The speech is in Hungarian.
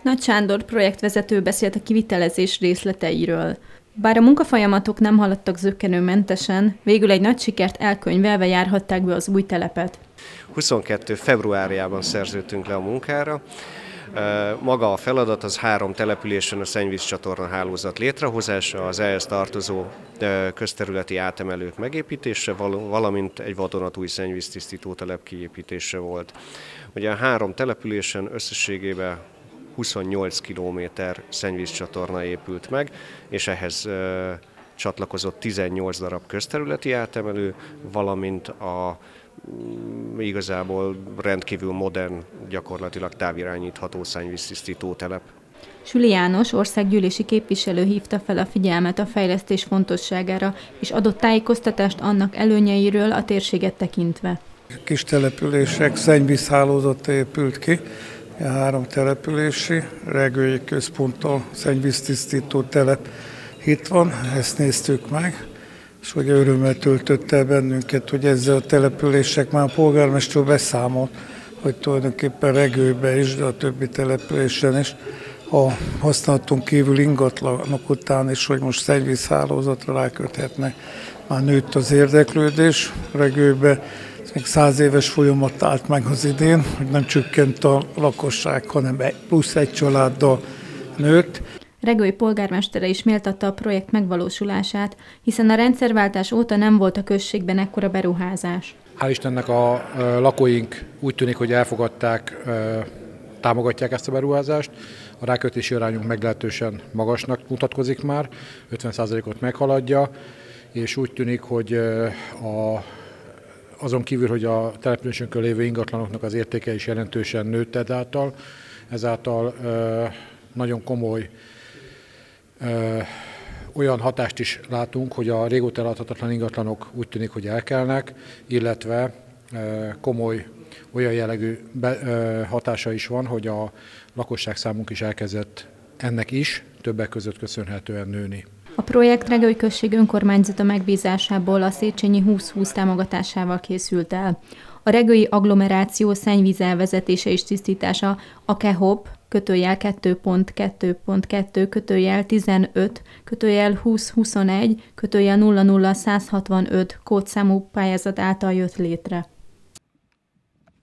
Nagy Sándor projektvezető beszélt a kivitelezés részleteiről. Bár a munkafolyamatok nem haladtak zökkenőmentesen, végül egy nagy sikert elkönyvelve járhatták be az új telepet. 22. februárjában szerződtünk le a munkára. Maga a feladat az 3 településen a szennyvízcsatorna hálózat létrehozása, az ehhez tartozó közterületi átemelők megépítése, valamint egy vadonatúj szennyvíztisztító telep kiépítése volt. Ugye a 3 településen összességében 28 kilométer szennyvízcsatorna épült meg, és ehhez csatlakozott 18 darab közterületi átemelő, valamint igazából rendkívül modern, gyakorlatilag távirányítható szennyvíztisztító telep. Süli János országgyűlési képviselő hívta fel a figyelmet a fejlesztés fontosságára, és adott tájékoztatást annak előnyeiről a térséget tekintve. Kis települések szennyvízhálózata épült ki, 3 települési, Regői központtal szennyvíztisztító telep itt van, ezt néztük meg, és hogy örömmel töltött el bennünket, hogy ezzel a települések már a polgármester beszámolt, hogy tulajdonképpen Regőbe is, de a többi településen is a használaton kívül ingatlanok után is, hogy most szennyvízhálózatra ráköthetnek. Már nőtt az érdeklődés Regőbe, még 100 éves folyamat állt meg az idén, hogy nem csökkent a lakosság, hanem plusz egy családdal nőtt. Regői polgármestere is méltatta a projekt megvalósulását, hiszen a rendszerváltás óta nem volt a községben ekkora beruházás. Hál' Istennek a lakóink úgy tűnik, hogy elfogadták, támogatják ezt a beruházást. A rákötési arányunk meglehetősen magasnak mutatkozik már, 50%-ot meghaladja, és úgy tűnik, hogy azon kívül, hogy a településünkön lévő ingatlanoknak az értéke is jelentősen nőtt ezáltal nagyon komoly olyan hatást is látunk, hogy a régóta eladhatatlan ingatlanok úgy tűnik, hogy elkelnek, illetve komoly olyan jellegű hatása is van, hogy a lakosságszámunk is elkezdett ennek is többek között köszönhetően nőni. A projekt Regői község önkormányzata megbízásából a Széchenyi 2020 támogatásával készült el. A regői agglomeráció szennyvízelvezetése és tisztítása a KEHOP /2.2.2/15/2021/00165 kódszámú pályázat által jött létre.